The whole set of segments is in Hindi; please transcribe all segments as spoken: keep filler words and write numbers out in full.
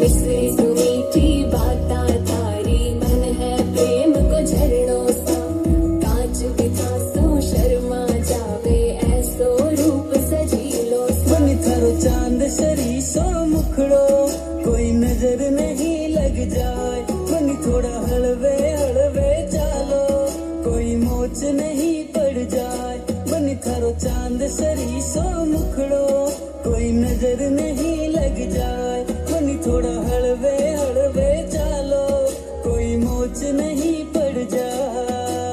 बिसरी तू मीठी बाता तारी, मन है प्रेम को झरनों सा, कांच बिथा सो शर्मा जावे, ऐसो रूप सजीलो बनी थारो चांद शरी सो मुखड़ो, कोई नजर नहीं लग जाए, बनी थोड़ा हलवे हलवे चालो, कोई मोच नहीं पड़ जाए, बनी थारो चांद शरी सो मुखड़ो, कोई नजर नहीं लग जाए, बनी थोड़ा हलवे हलवे चालो, कोई मोच नहीं पड़ जाए।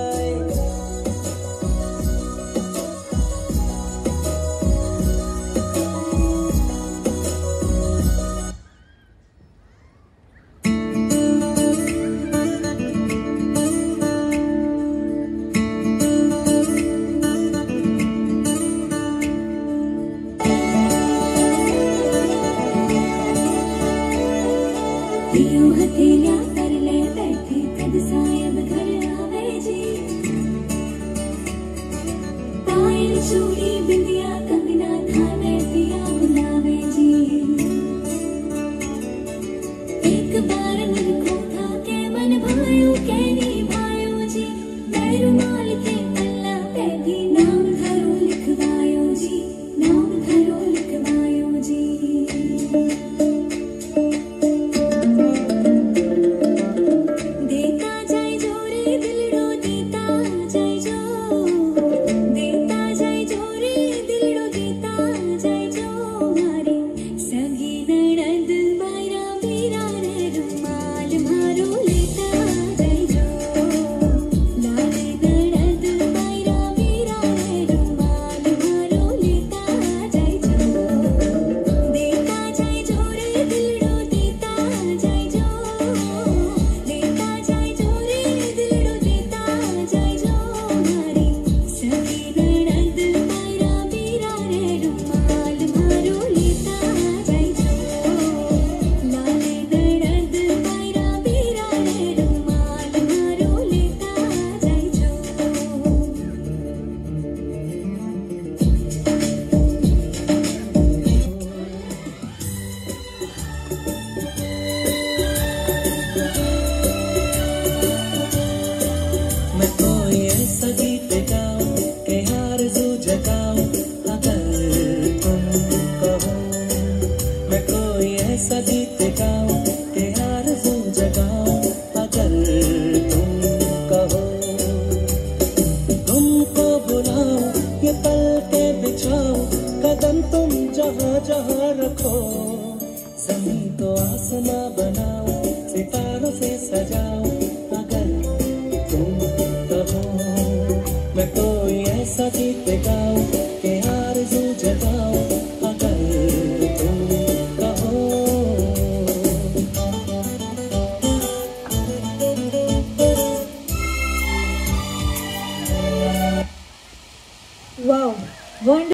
यूं हथेलियां कर ले बैठी कद सायद घर आवे जी, पायल चूड़ी बिंदिया कंगना थाने पिया बुलावे जी, एक बार मुझको था के मन भायो के निभायो जी, बैरुमाल के पल्ला पे भी नाम घरों लिखवायो जी, नाम घरों लिखवायो जी। ऐसा गीत गाऊं कि आरज़ू जगाऊं अगर तुम कहो, तुमको बुलाऊं ये पल के बिछाऊं कदम तुम जहाँ जहाँ रखो, ज़मीं को आसमां बनाऊं सितारों से सजाऊं अगर तुम कहो, मैं कोई ऐसा गीत गाऊं कि आरज़ू जगाऊं अगर तुम कहो। Wow, wonderful.